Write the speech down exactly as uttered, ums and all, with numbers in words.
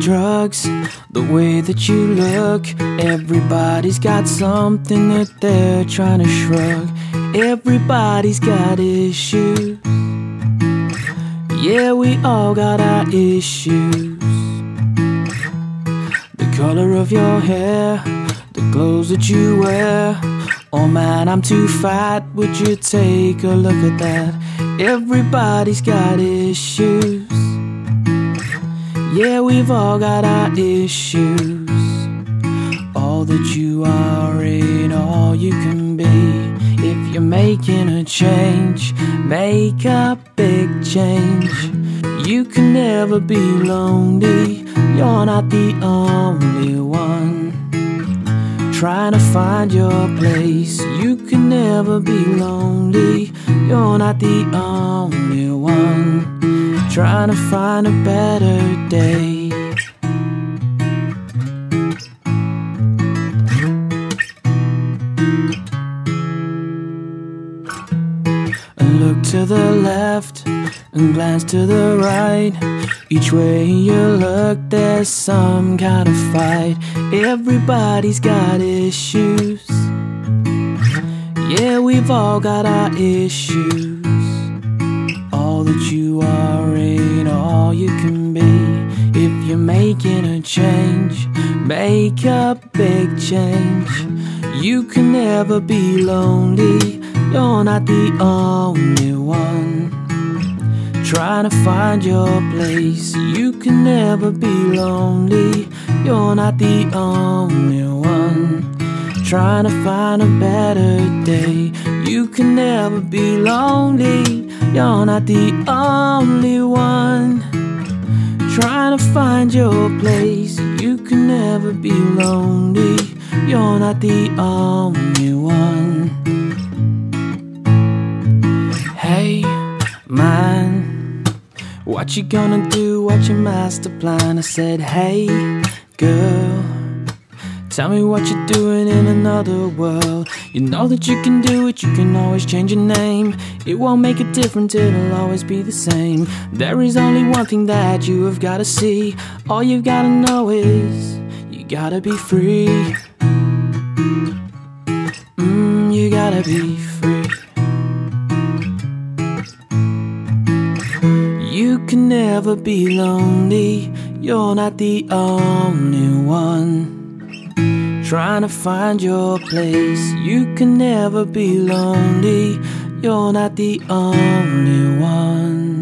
drugs, the way that you look. Everybody's got something that they're trying to shrug. Everybody's got issues. Yeah, we all got our issues. The color of your hair, the clothes that you wear. Oh man, I'm too fat, would you take a look at that? Everybody's got issues. Yeah, we've all got our issues. All that you are ain't all you can be. If you're making a change, make a big change. You can never be lonely, you're not the only one. Trying to find your place, you can never be lonely, you're not the only one. Trying to find a better day. Look to the left and glance to the right. Each way you look, there's some kind of fight. Everybody's got issues. Yeah, we've all got our issues. All that you are ain't all you can be. If you're making a change, make a big change. You can never be lonely, you're not the only one. Trying to find your place, you can never be lonely, you're not the only one. Trying to find a better day, you can never be lonely, you're not the only one. Trying to find your place, you can never be lonely, you're not the only one. Hey, man, what you gonna do, what's your master plan? I said, hey, girl, tell me what you're doing in another world. You know that you can do it, you can always change your name. It won't make a difference, it'll always be the same. There is only one thing that you have gotta see. All you've gotta know is, you gotta be free. Mmm, you gotta be free. You can never be lonely, you're not the only one. Trying to find your place, you can never be lonely, you're not the only one.